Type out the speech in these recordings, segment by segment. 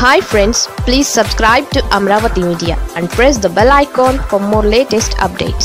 Hi friends, please subscribe to Amravati Media and press the bell icon for more latest updates.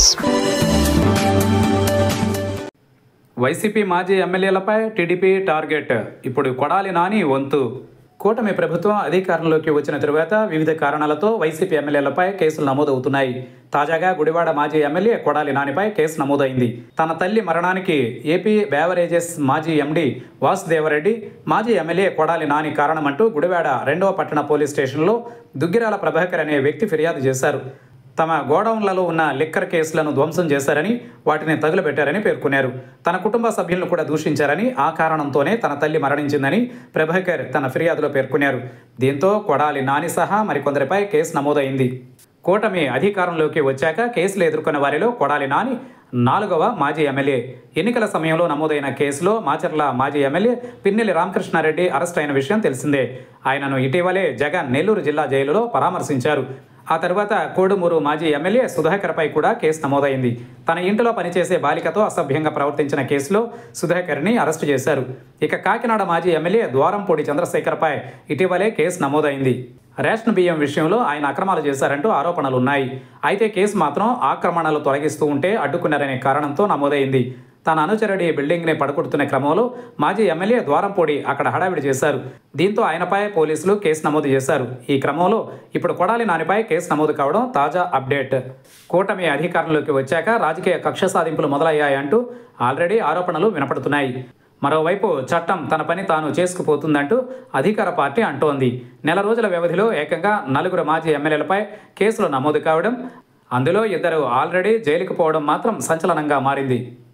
YCP మాజీ ఎమ్మెల్యేలపై TDP target. ఇప్పుడు కొడాలి నాని వంతు. కూటమి ప్రభుత్వం అధికారంలోకి వచ్చిన తరువాత వివిధ కారణాలతో వైసీపీ ఎమ్మెల్యేలపై కేసులు నమోదవుతున్నాయి. తాజాగా గుడివాడ మాజీ ఎమ్మెల్యే కొడాలి నానిపై కేసు నమోదైంది. తన తల్లి మరణానికి ఏపీ బేవరేజెస్ మాజీ ఎండీ వాసుదేవరెడ్డి, మాజీ ఎమ్మెల్యే కొడాలి నాని కారణమంటూ గుడివాడ 2వ పట్టణ పోలీస్ స్టేషన్లో దుగ్గిరాల ప్రభాకర్ అనే వ్యక్తి ఫిర్యాదు చేశారు. తమ గోడౌన్లలో ఉన్న లిక్కర్ కేసులను ధ్వంసం చేశారని, వాటిని తగులబెట్టారని పేర్కొన్నారు. తన కుటుంబ సభ్యులను కూడా దూషించారని, ఆ కారణంతోనే తన తల్లి మరణించిందని ప్రభాకర్ తన ఫిర్యాదులో పేర్కొన్నారు. దీంతో కొడాలి నాని సహా మరికొందరిపై కేసు నమోదైంది. కూటమి అధికారంలోకి వచ్చాక కేసులు ఎదుర్కొన్న వారిలో కొడాలి నాని 4వ మాజీ ఎమ్మెల్యే. ఎన్నికల సమయంలో నమోదైన కేసులో మాచర్ల మాజీ ఎమ్మెల్యే పిన్నెల్లి రామకృష్ణారెడ్డి అరెస్ట్ అయిన విషయం తెలిసిందే. ఆయనను ఇటీవలే జగన్ నెల్లూరు జిల్లా జైలులో పరామర్శించారు. ఆ తర్వాత కోడుమూరు మాజీ ఎమ్మెల్యే సుధాకర్పై కూడా కేసు నమోదైంది. తన ఇంటిలో పనిచేసే బాలికతో అసభ్యంగా ప్రవర్తించిన కేసులో సుధాకర్ని అరెస్టు చేశారు. ఇక కాకినాడ మాజీ ఎమ్మెల్యే ద్వారంపూడి చంద్రశేఖర్పై ఇటీవలే కేసు నమోదైంది. రేషన్ బియ్యం విషయంలో ఆయన అక్రమాలు చేశారంటూ ఆరోపణలున్నాయి. అయితే కేసు మాత్రం ఆక్రమణలు తొలగిస్తూ ఉంటే అడ్డుకున్నారనే కారణంతో నమోదైంది. తన అనుచరుడి బిల్డింగ్ని పడగొడుతున్న క్రమంలో మాజీ ఎమ్మెల్యే ద్వారంపూడి అక్కడ హడావిడి చేశారు. దీంతో ఆయనపై పోలీసులు కేసు నమోదు చేశారు. ఈ క్రమంలో ఇప్పుడు కొడాలి నానిపై కేసు నమోదు కావడం తాజా అప్డేట్. కూటమి అధికారంలోకి వచ్చాక రాజకీయ కక్ష సాధింపులు మొదలయ్యాయంటూ ఆల్రెడీ ఆరోపణలు వినపడుతున్నాయి. మరోవైపు చట్టం తన పని తాను చేసుకుపోతుందంటూ అధికార పార్టీ అంటోంది. నెల రోజుల వ్యవధిలో ఏకంగా 4 మాజీ ఎమ్మెల్యేలపై కేసులు నమోదు కావడం, అందులో 2 ఆల్రెడీ జైలుకు పోవడం మాత్రం సంచలనంగా మారింది.